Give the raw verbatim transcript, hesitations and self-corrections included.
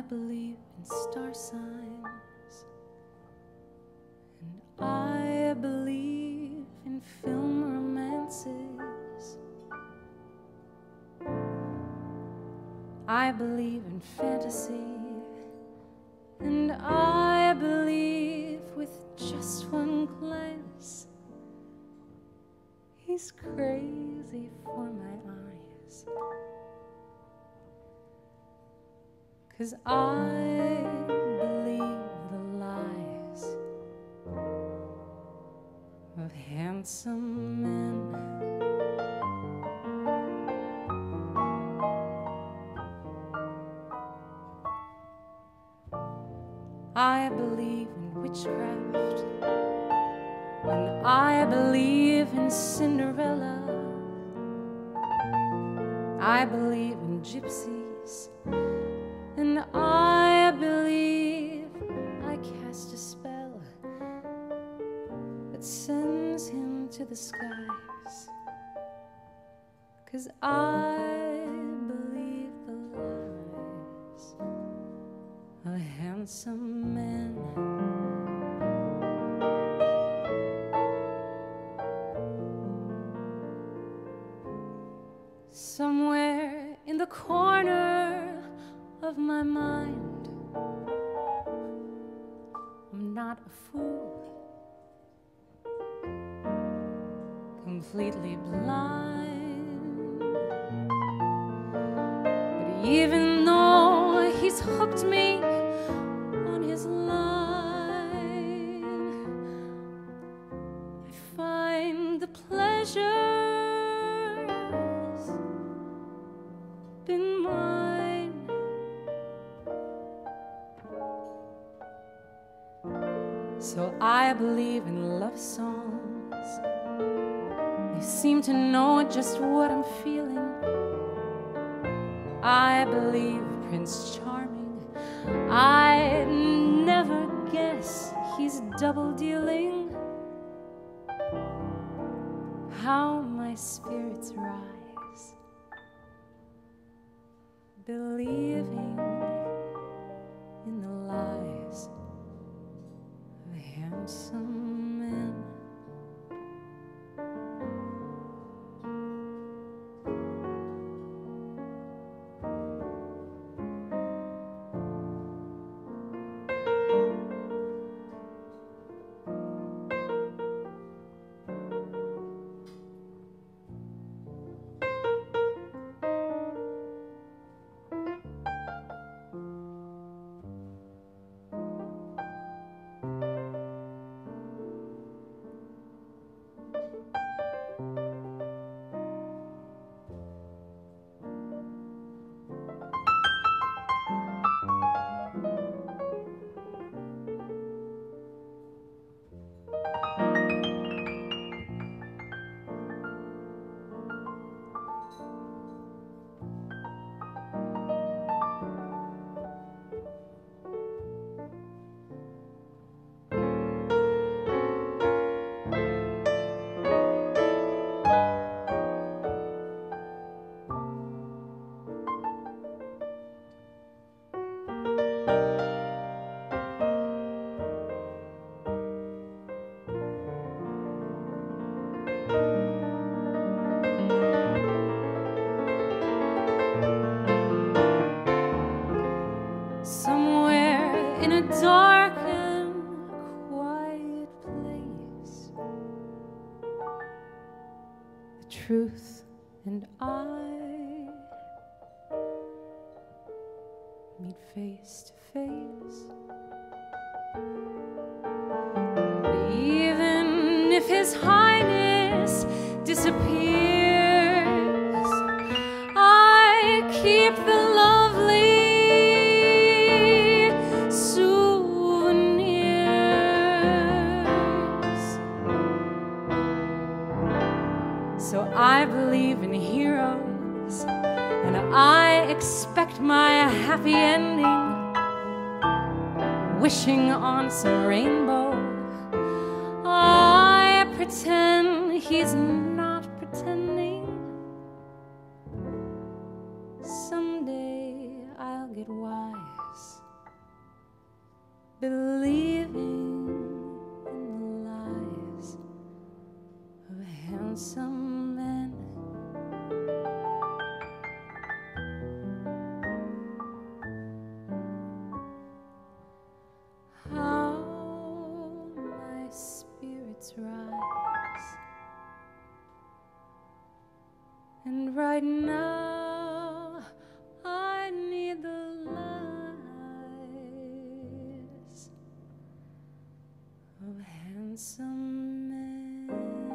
believe in star signs, and I believe in film romances. I believe in fantasy, and I believe with just one glance he's crazy for my eyes. 'Cause I believe the lies of handsome men. I believe in witchcraft, and I believe in Cinderella. I believe in gypsies, and I believe I cast a spell that sends him to the skies. 'Cause I believe the lies of handsome men. Somewhere in the corner of my mind, I'm not a fool, completely blind. But even though he's hooked me on his line, I find the pleasure been mine. So I believe in love songs. They seem to know just what I'm feeling. I believe Prince Charming. I never guess he's double dealing. How my spirits rise, believing in the lies of handsome men. Somewhere in a dark and quiet place, the truth and I meet face to face. But even if His Highness disappears, I keep the lovely So I believe in heroes, and I expect my happy ending, wishing on some rainbow. I pretend he's not pretending. Someday I'll get wise right now I need the lies of handsome men.